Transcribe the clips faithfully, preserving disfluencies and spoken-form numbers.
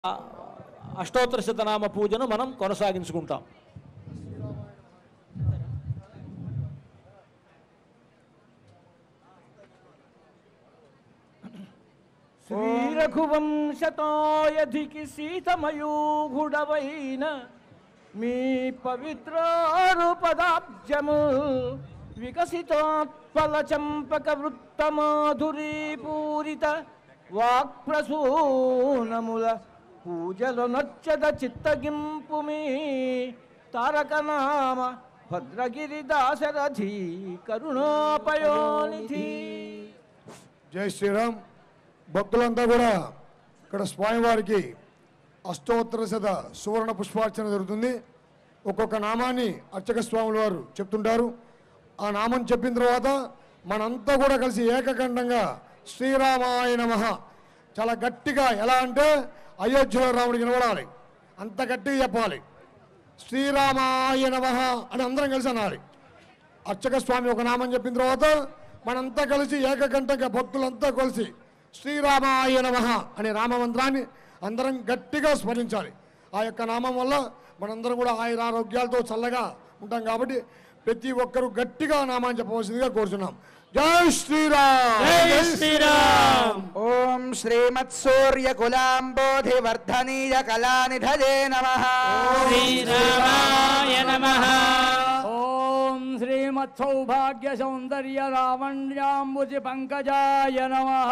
అష్టోత్తర శతనామ పూజను మనం కొనసాగించుకుంటాం. శ్రీ రఘువంశతోయధికి సీతమయూగుడవైన మీ పవిత్రారుపదాబ్జము వికసితోత్పల చంపక వృత్తమాధురీ పూరిత వాక్ప్రసూనముల పూజలు నచ్చద చిత్తగింపు మీ తారకనామ భద్రగిరి దాశరథి కరుణాపయోనిధి. జై శ్రీరామ్. భక్తులంతా కూడా ఇక్కడ స్వామివారికి అష్టోత్తర శత సువర్ణ పుష్పార్చన జరుగుతుంది. ఒక్కొక్క నామాన్ని అర్చక స్వాముల వారు చెప్తుంటారు. ఆ నామం చెప్పిన తర్వాత మనంతా కూడా కలిసి ఏకకంఠంగా శ్రీరామాయ నమః చాలా గట్టిగా, ఎలా అంటే అయోధ్యలో రాముడికి నిలబడాలి, అంత గట్టిగా చెప్పాలి. శ్రీరామాయ నమః అని అందరం కలిసి అనాలి. అర్చక స్వామి ఒక నామం చెప్పిన తర్వాత మనంతా కలిసి ఏకకంఠంగా భక్తులంతా కలిసి శ్రీరామాయ నమః అనే రామమంత్రాన్ని అందరం గట్టిగా స్మరించాలి. ఆ యొక్క నామం వల్ల మనందరం కూడా ఆయుర ఆరోగ్యాలతో చల్లగా ఉంటాం. కాబట్టి ప్రతి ఒక్కరూ గట్టిగా నామాన్ని చెప్పవలసిందిగా కోరుచున్నాం. జై శ్రీరామ్. జై శ్రీరామ్. ఓం శ్రీమత్ సూర్య కులాంబోధి వర్ధనీయ కళానిధయే నమః. శ్రీరామాయ నమః. ఓం శ్రీమత్ సౌభాగ్య సౌందర్య లావణ్యాంబుజి పంకజాయ నమః.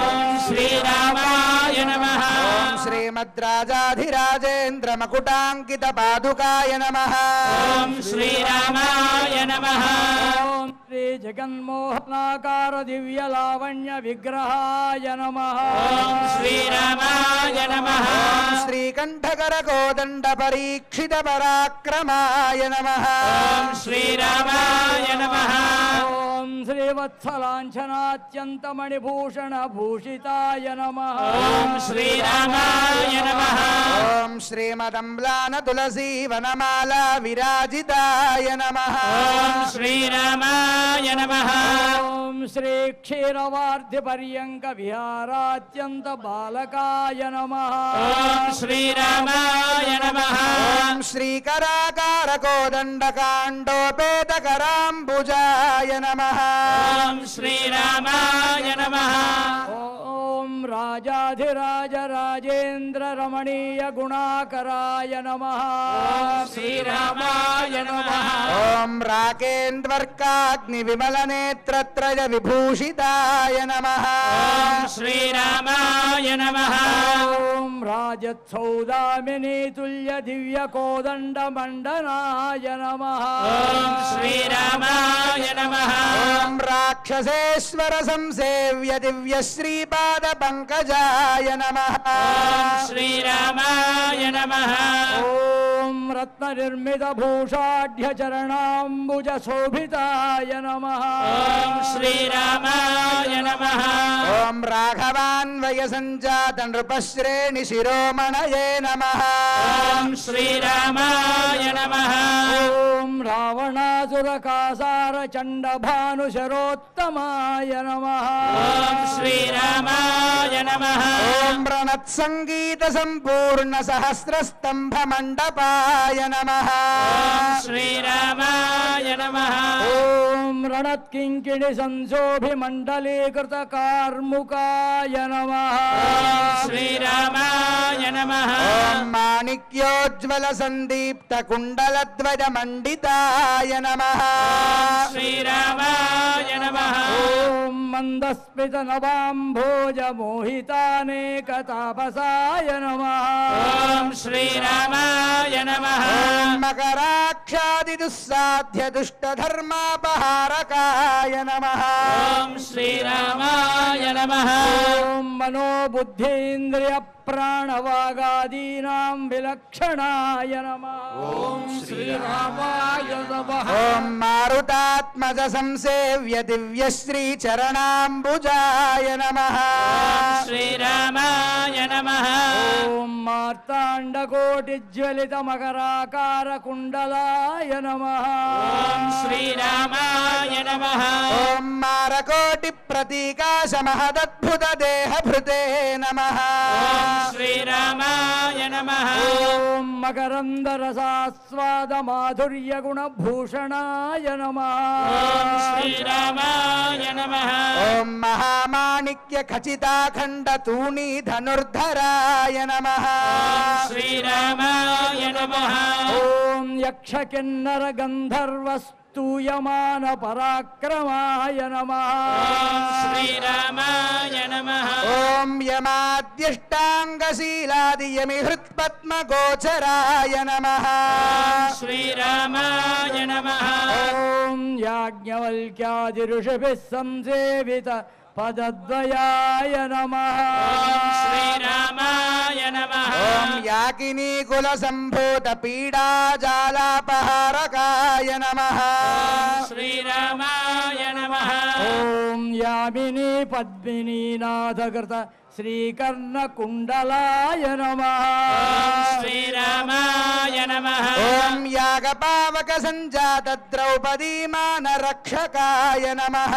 శ్రీరామాయ నమః. ఓం శ్రీమద్ రాజాధిరాజేంద్ర మకుటాంకిత పాదుకాయ నమః. ఓం శ్రీరామాయ నమః. ఓం శ్రీ జగన్మోహనాకార దివ్య లావణ్య విగ్రహాయ నమః. ఓం శ్రీరామాయ నమః. ఓం శ్రీకంఠకర కోదండ పరీక్షిత పరాక్రమాయ నమః. ఓం శ్రీరామాయ నమః. ఓం శ్రీవత్సలాంఛనాత్యంత మణిభూషణ భూషితాయ నమః. ఓం శ్రీరామాయ నమః. ఓం శ్రీమదంబ్లాన తులసీ వనమాలా విరాజితాయ నమః. ఓం శ్రీరామాయ నమః. ఓం శ్రీ క్షీరవార్ధి పర్యంక విహారాత్యంత బాలకాయ నమః. ఓం శ్రీరామాయ నమః. ఓం శ్రీకరాకార కోదండ కాండోపేత కరాంబుజాయ నమః. ఓం శ్రీరామాయ నమః. ఓం రాజాధిరాజ రాజేంద్ర రమణీయ గుణాకరాయ నమః. ఓం శ్రీరామాయ నమః. ఓం రాకేంద్వర్కాగ్ని విమల నేత్రత్రయ విభూషితాయ నమః. ఓం శ్రీరామాయ నమః. ఓం రాజత్సౌదామిని తుల్య దివ్య కోదండ మండనాయ నమః. ఓం శ్రీరామాయ నమః. ఓం రాక్షసేశ్వర సంసేవ్య దివ్య శ్రీపాద పంకజాయ నమః. ఓం శ్రీరామాయ నమః. ఓం రత్న నిర్మిత భూషాఢ్య చరణాంబుజ శోభితాయ నమః. ఓం శ్రీరామాయ నమః. ఓం రాఘవాన్వయ సంజాత నృపశ్రేణి శిరోమణయే నమః. ఓం శ్రీరామాయ నమః. ఓం రావణాసుర కాసార చండ భాను శరోత్తమాయ నమః. ఓం శ్రీరామాయ నమః. ఓం ప్రణత్ సంగీత సంపూర్ణ సహస్ర స్తంభ మండపాయ నమః. ఓం శ్రీరామాయ నమః. ఓం రణత్కింకిణి సంశోభి మండలీకృత కార్ముకాయ నమః. ఓం శ్రీరామాయ నమః. ఓం మాణిక్యోజ్వల సందీప్త కుండల ధ్వజ మండితాయ నమః. శ్రీరామాయ నమః. ఓం మందస్మిత నవాంభోజ మోహితానేక తాపసాయ నమః. ఓం శ్రీరామాయ నమః. ఓం మకరాక్షాది దుస్సాధ్య దుష్ట ధర్మాపహారకాయ నమః. ఓం శ్రీరామాయ నమః. ఓం మనోబుద్ధీంద్రియ ప్రాణవాగాదీనాం విలక్షణాయ నమః. ఓం శ్రీరామాయ నమః. ఓం మారుతాత్మజ సంసేవ్య దివ్య శ్రీ చరణాంబుజాయ నమః. శ్రీరామాయ నమః. ఓం మారు మార్తాండకోటిజ్వలిత మకరాకార కుండలాయ నమః. ఓం శ్రీరామాయ నమః. ఓం మారకోటి ప్రతీకాశ మహదద్భుత దేహభృతే నమః. ఓం శ్రీరామాయ నమః. ఓం మకరంద రసాస్వాద మాధుర్య గుణభూషణాయ నమః. ఓం శ్రీరామాయ నమః. ఓం మహామాణిక్య ఖచితాఖండ తూణీ ధనుర్ధరాయ నమః. శ్రీరామాయ నమః. ఓం యక్ష కిన్నర గంధర్వ స్తూయమాన పరాక్రమాయ నమః. ఓం శ్రీరామాయ నమః. ఓం యమాద్యష్టాంగశీలాదియమి హృత్పద్మగోచరాయ నమః. శ్రీరామాయ నమః. ఓం యాజ్ఞవల్క్యాది ఋషిభిः సంసేవిత పదద్వయాయ నమః. శ్రీరామాయ నమః. ఓం యాకినీ కుల సంభూత పీడాజాలాపహారకాయ నమః. శ్రీరామాయ నమః. ఓం యామినీ పద్మినీనాథకృత శ్రీకర్ణకుండలాయ నమః. శ్రీరామాయ నమః. ఓం యాగపావక సంజాత ద్రౌపదీమాన రక్షకాయ నమః.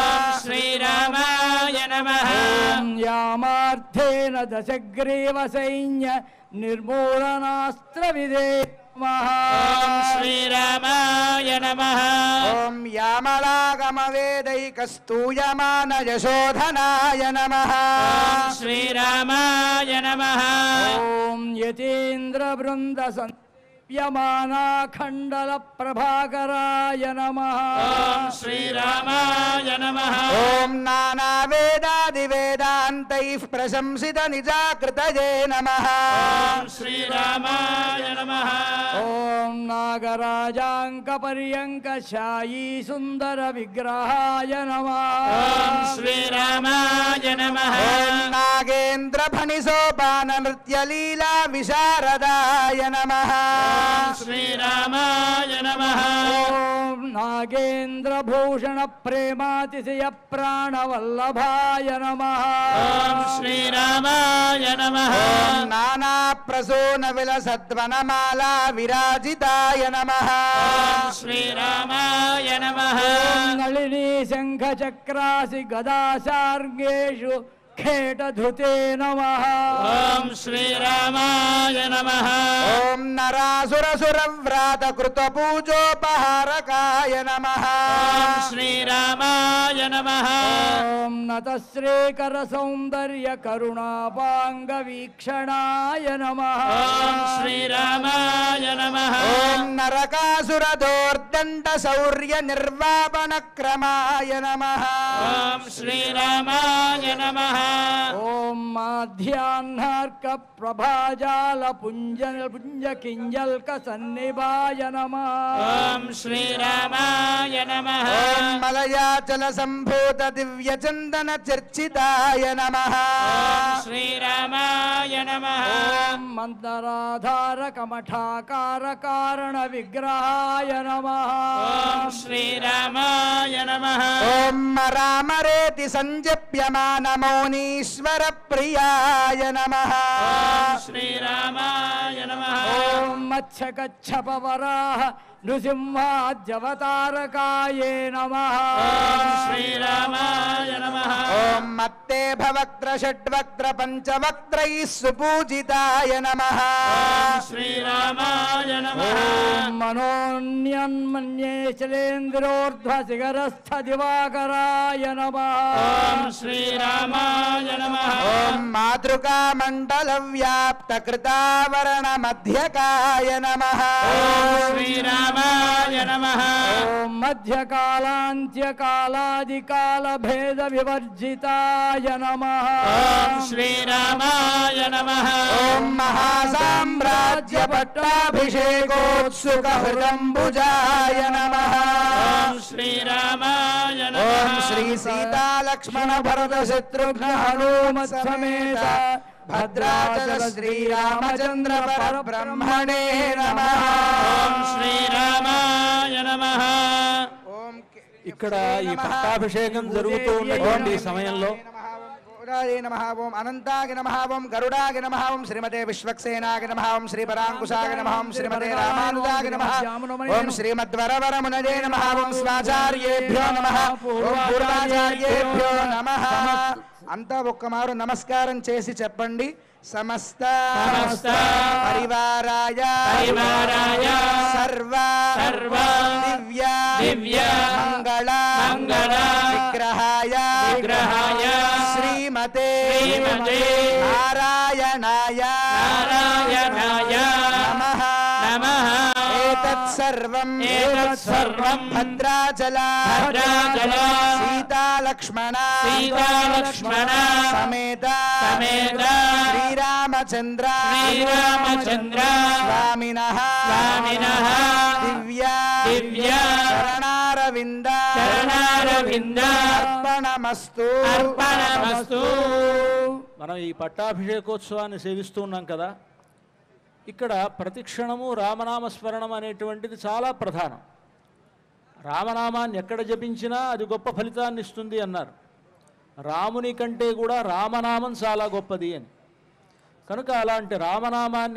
శ్రీరామాయ నమః. ఓం యామార్థేన దశగ్రీవ సైన్య నిర్మూలనాస్త్ర విదే నమః. శ్రీరామాయ నమః. ఓం యామళాగమ వేదైక స్తూయమాన యశోధనాయ నమః. శ్రీరామాయ నమః. ఓం యతీంద్ర బృంద సంప్యమానాఖండల ప్రభాకరాయ నమః. శ్రీరామాయ నమః. ఓం నానా వేదాది వేదాంతైః ప్రశంసిత నిజాకృతయే నమః. శ్రీరామాయ నమః. ఓం నాగరాజాంక పర్యంక శాయీ సుందర విగ్రహాయ నమః. శ్రీరామాయ నమః. ఓం నాగేంద్ర ఫణి సోపాన నృత్య లీలా విశారదాయ నమః. శ్రీరామాయ నమః. ఓం నాగేంద్ర భూషణ ప్రేమాతిశయ ప్రాణవల్లభాయ నమః. శ్రీరామాయ నమః. ఓం నానా ప్రసూన విలసద్వనమాలా విరాజితాయ నమః. శ్రీరామాయ నమః. ఓం నళినీ శంఖ చక్రాసి గదాశార్గేషు ఖేటధృతే నమః. ఓం శ్రీరామాయ నమః. ఓం నరాసురసుర వ్రాత కృత పూజోపహారకాయ నమః. శ్రీరామాయ నమః. ఓం నతశ్రీకర సౌందర్య కరుణాపాంగ వీక్షణాయ నమః. శ్రీరామాయ నమః. ఓం నరకాసుర దోర్దండ శౌర్య నిర్వాపణ క్రమాయ నమః. ఓం శ్రీరామాయ నమః. ఓం మాధ్యాహ్నార్క ప్రభాజాల పుంజ పుంజ కింజల్క సన్నిభాయ నమః. ఓం శ్రీరామాయ నమః. ఓం మలయాచల సంభూత దివ్య చందన చర్చితాయ నమః. శ్రీరామాయ నమః. ఓం మందరాధార కమఠాకార కారణ విగ్రహాయ నమః. ఓం శ్రీరామాయ నమః. ఓం రామరేతి సంజప్యమాన మౌనీశ్వర ప్రియాయ నమః. శ్రీరామాయ నమః. ఓం మత్స్యకచ్చపవరాహ నృసింహాద్యవతారకాయే నమః. శ్రీరామాయ నమః. ఓం మత్తే భవక్త్ర షడ్వక్త్ర పంచవక్త్రైః సుపూజితాయ నమః. శ్రీరామాయ నమః. ఓం మనోన్యన్మన్యే శైలేంద్రోర్ధ్వ శిఖరస్థ దివాకరాయ నమః. శ్రీరామాయ నమః. ఓం మాతృకా మండల వ్యాప్త కృతావరణ మధ్యకాయ నమః. శ్రీరామాయ నమః. ఓం మధ్యకాలాంత్యకాలాదికాల భేద వివర్జితాయ నమః. శ్రీరామాయ నమః. ఓం మహాసామ్రాజ్య పట్టాభిషేకోత్సుక హృదంబుజాయ నమః. శ్రీరామాయ ఓం నమః. శ్రీ సీతా లక్ష్మణ భరత శత్రుఘ్న హనుమత్ సమేత భద్రాచల శ్రీరామచంద్ర పరబ్రహ్మణే నమః. శ్రీరామాయ నమః. ఓం ఇక్కడ ఈ పట్టాభిషేకం జరుగుతూ ఉన్నటువంటి సమయంలో గౌరాయ నమః ఓం అనంతాయ నమః ఓం గరుడాయ నమః ఓం శ్రీమతే విశ్వక్సేనాయ నమః ఓం శ్రీ పరాంకుశాయ నమః ఓం శ్రీమతే రామానుజాయ నమః ఓం శ్రీమద్వరవరమునయే నమః ఓం స్వాచార్యేభ్యో నమః ఓం పూర్వాచార్యేభ్యో నమః. అంతా ఒక్కమారు నమస్కారం చేసి చెప్పండి. సమస్త సమస్త పరివారాయ పరివారాయ సర్వ సర్వ దివ్య దివ్య మంగళ మంగళ విగ్రహాయ విగ్రహాయ శ్రీమతే శ్రీమతే నారాయణాయ నారాయణాయ నమః నమః. ఏతత్ సర్వం ఏతత్ సర్వం భద్రాచల భద్రాచల సీతాలక్ష్మణ సీతాలక్ష్మణ సమేత సమేత శ్రీరామచంద్ర శ్రీరామచంద్ర స్వామినః స్వామినః దివ్య దివ్య చరణారవింద చరణారవింద అర్పణమస్తు అర్పణమస్తు. మనం ఈ పట్టాభిషేకోత్సవాన్ని సేవిస్తూ ఉన్నాం కదా, ఇక్కడ ప్రతిక్షణము రామనామస్మరణం అనేటువంటిది చాలా ప్రధానం. రామనామాన్ని ఎక్కడ జపించినా అది గొప్ప ఫలితాన్ని ఇస్తుంది అన్నారు. రాముని కంటే కూడా రామనామం చాలా గొప్పది అని. కనుక అలాంటి రామనామాన్ని